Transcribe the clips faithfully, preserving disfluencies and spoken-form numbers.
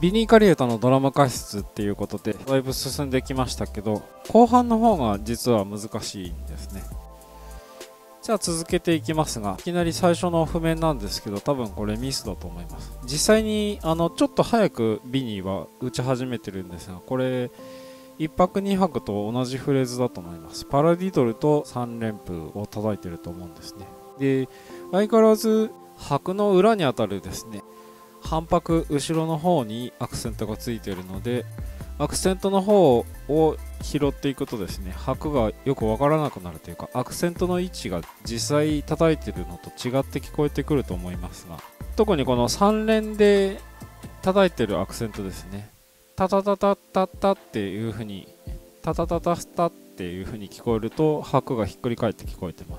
ビニー・カリエタのドラム解説っていうことでだいぶ進んできましたけど、後半の方が実は難しいんですね。じゃあ続けていきますが、いきなり最初の譜面なんですけど、多分これミスだと思います。実際にあのちょっと早くビニーは打ち始めてるんですが、これいっ拍に拍と同じフレーズだと思います。パラディドルとさん連符を叩いてると思うんですね。で、相変わらず拍の裏にあたるですね、半拍後ろの方にアクセントがついているので、アクセントの方を拾っていくとですね、拍がよくわからなくなるというか、アクセントの位置が実際叩いてるのと違って聞こえてくると思いますが、特にこのさん連で叩いてるアクセントですね、タタタタタタっていう風にタタタタスタっていう風に聞こえると、拍がひっくり返って聞こえてます。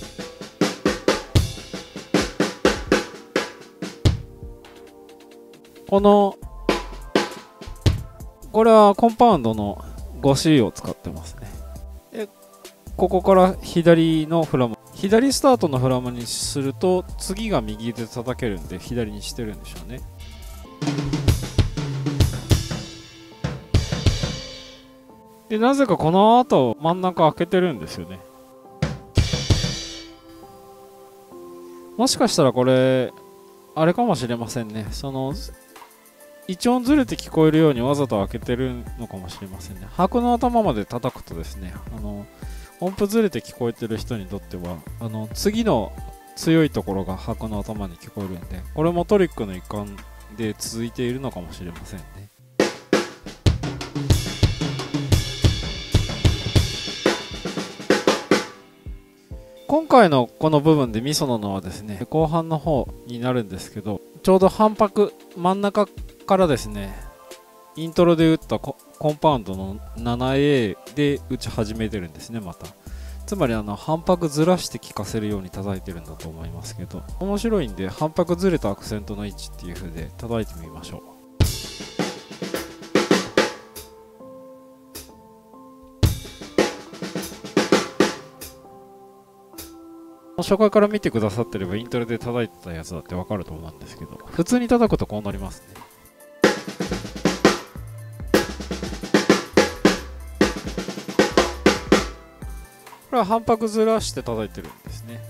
このこれはコンパウンドの ごシー を使ってますね。でここから左のフラム、左スタートのフラムにすると次が右で叩けるんで左にしてるんでしょうね。でなぜかこの後真ん中開けてるんですよね。もしかしたらこれあれかもしれませんね。その一音ずれて聞こえるようにわざと開けてるのかもしれませんね。拍の頭まで叩くとですね、あの音符ずれて聞こえてる人にとってはあの次の強いところが拍の頭に聞こえるんで、これもトリックの一環で続いているのかもしれませんね。今回のこの部分でミソなのはですね、後半の方になるんですけど、ちょうど半拍真ん中からですね、イントロで打ったコンパウンドの ななエー で打ち始めてるんですね。またつまりあの半拍ずらして聴かせるように叩いてるんだと思いますけど、面白いんで半拍ずれたアクセントの位置っていう風で叩いてみましょう。初回から見てくださってればイントロで叩いてたやつだってわかると思うんですけど、普通に叩くとこうなりますね。これは半拍ずらして叩いてるんですね。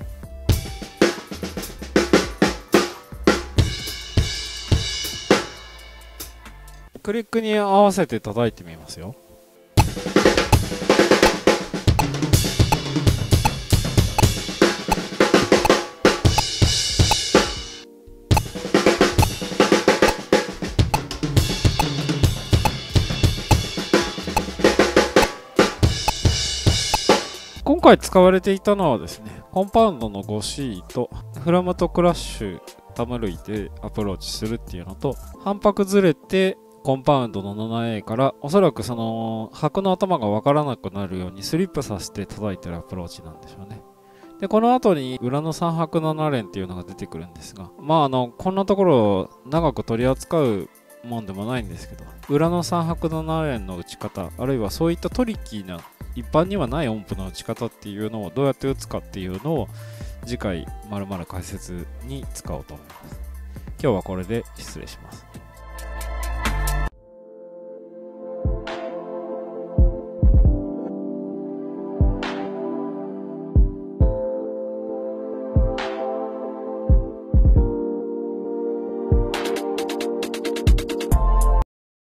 クリックに合わせて叩いてみますよ。今回使われていたのはですね、コンパウンドの ごシー とフラムとクラッシュタム類でアプローチするっていうのと、半拍ずれてコンパウンドの ななエー からおそらくその拍の頭がわからなくなるようにスリップさせて叩いてるアプローチなんでしょうね。でこの後に裏のさん拍なな連っていうのが出てくるんですが、まああのこんなところを長く取り扱うもんでもないんですけど、裏のさん拍なな連の打ち方、あるいはそういったトリッキーな一般にはない音符の打ち方っていうのをどうやって打つかっていうのを次回まるまる解説に使おうと思います。今日はこれで失礼します。